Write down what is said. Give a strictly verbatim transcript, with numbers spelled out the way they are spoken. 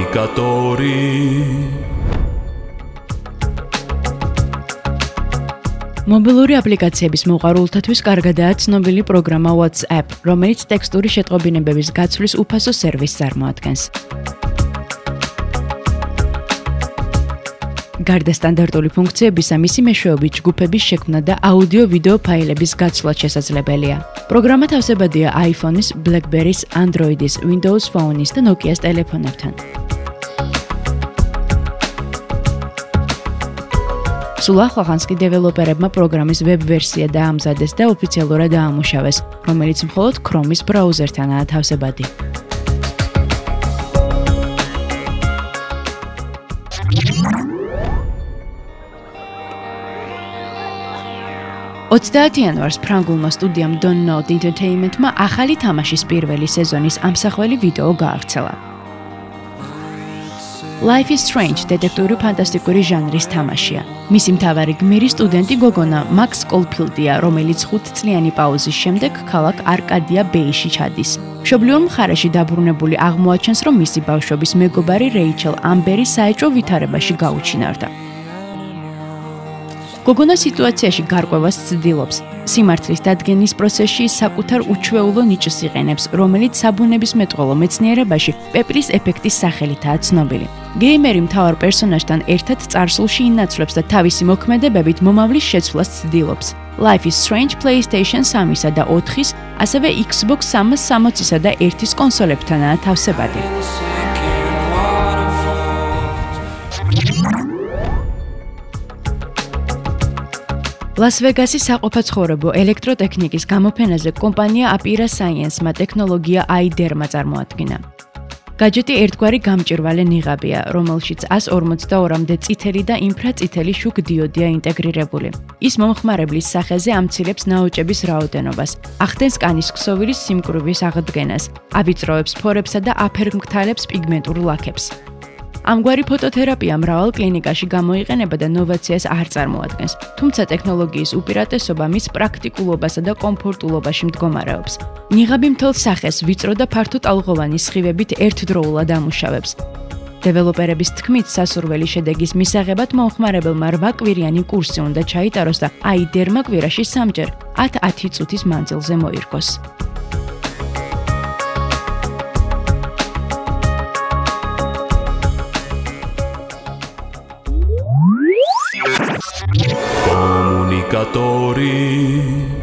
კომუნიკატორი მობილური აპლიკაციების მოყვარულთათვის კარგადაა ცნობილი პროგრამა WhatsApp, რომელიც ტექსტური შეტყობინებების გაცვლის უფასო სერვისს წარმოადგენს. გარდა სტანდარტული ფუნქციებისა, მისი მეშვეობით ჯგუფების შექმნა და აუდიო-ვიდეო ფაილების გაცვლაც შესაძლებელია. პროგრამა თავსებადია iPhone-ის, BlackBerry-ის, Android-ის, Windows Phone-ის და Nokia-s ტელეფონებთან. სულ ახლახანს კი დეველოპერებმა პროგრამის ვებ-ვერსია დაამზადეს და ოფიციალურად დაამუშავეს, რომელიც მხოლოდ Chrome-ის ბრაუზერთანაა თავსებადი. ოცდაათი იანვარს ფრანგულმა სტუდიამ Don't Know Entertainment-მა ახალი თამაშის პირველი სეზონის ამსახველი ვიდეო გაავრცელა. Life is Strange დეტექტიური ფანტასტიკური ჟანრის თამაშია. მისი მთავარი გმირი სტუდენტი გოგონა მაქს კოლფილდია, რომელიც ხუთწლიანი პაუზის შემდეგ ქალაქ არკადია ბეიში ჩადის. მშობლიურ მხარეში დაბრუნებული აღმოაჩენს, რომ მისი ბავშვობის მეგობარი რეიჩელ ამბერი საეჭვო ვითარებაში გაუჩინარდა. გოგონა სიტუაციაში გარკვევას ცდილობს. სიმართლის დადგენის პროცესში საკუთარ უჩვეულო ნიჭს იყენებს, რომელიც საბუნებისმეტყველო მეცნიერებაში პეპრის ეფექტის სახელითაა ცნობილი. გეიმერი მთავარ პერსონაჟთან ერთად წარსულში ინაცვლებს და თავისი მოქმედებებით მომავლის შეცვლას ცდილობს. Life is Strange PlayStation სამისა და ოთხის, ასევე Xbox სამას სამოცისა და ერთის კონსოლებთანაა თავსებადი. ლას-ვეგასის საყოფაცხოვრებო ელექტროტექნიკის გამოფენაზე კომპანია აპირა საიენსმა ტექნოლოგია iDerma წარმოადგინა. გაჯეტი ერთგვარი გამჭვირვალე ნიღაბია, რომელშიც ას ორმოცდაორამდე წითელი და ინფრაწითელი შუქ დიოდია ინტეგრირებული. ის მომხმარებლის სახეზე ამცირებს ნაოჭების რაოდენობას, ახდენს კანის ქსოვილის სიმკვრივის აღდგენას, ავიწროვებს ფორებსა და აფერმგთალებს პიგმენტურ ლაქებს. ამგვარი ფოტოთერაპია მრავალ კლინიკაში გამოიყენება და ნოვაციას არ წარმოადგენს, თუმცა ტექნოლოგიის უპირატესობა მის პრაქტიკულობასა და კომფორტულობაში მდგომარეობს. ნიღაბი მთელ სახეს ვიწრო და ფართოტალღოვანი სხივებით ერთდროულად ამუშავებს. დეველოპერების თქმით, სასურველი შედეგის მისაღებად მომხმარებელმა რვაკვირიანი კურსი უნდა ჩაიტაროს და iDerma კვირაში სამჯერ ათ-ათი წუთის მანძილზე მოირგოს. კომუნიკატორი